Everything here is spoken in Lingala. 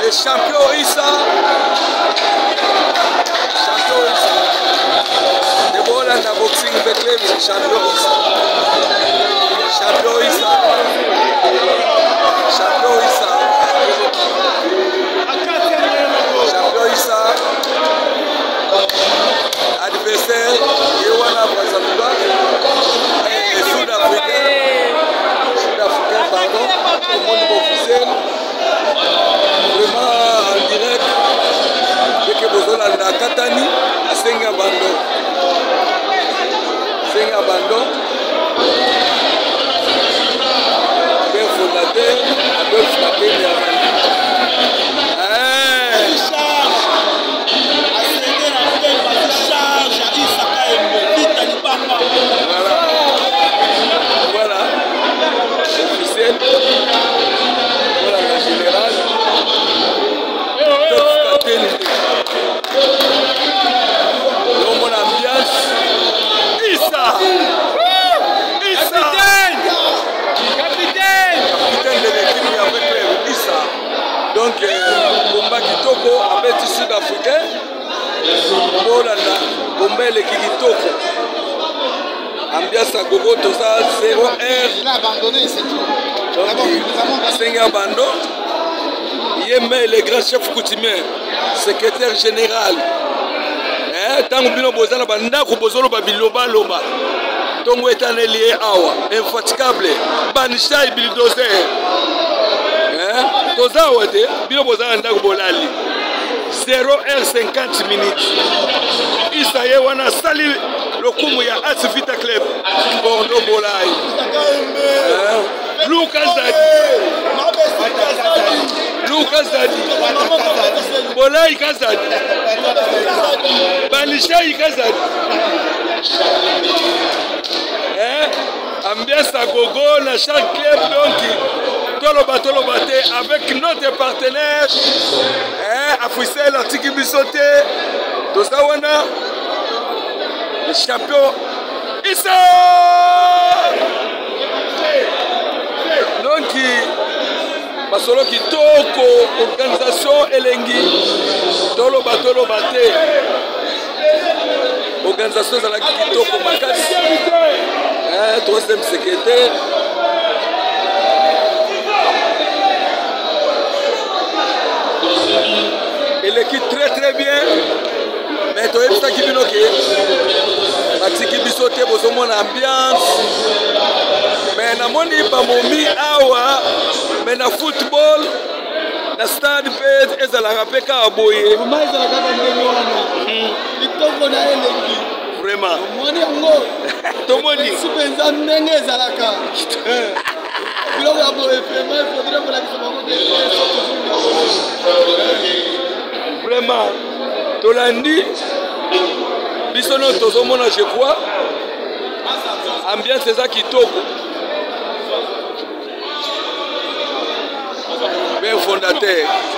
le champion Issa. Champion Issa. De Bolanda boxing Betlehem, champion Issa. Champion Issa. Champion Issa. Champion Issa. Adversaire Yewana Brazzaville. Sud-Africain. Sud-Africain, pardon. Au monde officiel. Vraiment en direct. Dès que vous avez la Katani, à Senga-Bando. Senga-Bando. Père fondateur, Adolphe Makembe Avani. Voilà. Officiel. Voilà la générale. Dans mon ambiance. Issa. Issa. Capitaine de l'équipe avec Issa. Donc, combat Kitoko avec le Sud-Africain. Bolanda, combat l'équipe Kitoko. Ambiance à Gogo, tout ça, 0R. Il a abandonné, c'est tout. Senga Bando. Yémé, le grand chef coutumier, secrétaire général. Tant que nous avons Biloba Loba. Tongo est un lié awa, infatigable. Banisha et Bildozer. Toza Wade, Biloboza and Bolali. 0h50 minutes. Isaïe wana sali le Kumuya Asifita Club. Bordeaux Bolai. Lucas Dadi. Lucas Dadi. Bolai Kazadi. Banisha Kazadi. Ambiance à gogo dans chaque club donc. Tolobate avec notre partenaire Afouissel Artiki Bissoté Tosawana le champion Issa. Donc Basolo Kitoko organisation Elengi Tolobate organisation de la Kitoko Makasi troisième secrétaire. Il équipe très bien. Mais tu as vu ça qui vient ok. Matiki bisoté pour son ambiance. Mais na moni pas momi awa. Mais na football, na stade pet et ça la rappelle qu'à boyer. Vraiment. Tout le monde. Vraiment, Tolandi, Bissono Tozomona, je crois, ambiance c'est ça qui toque. Bien fondateur.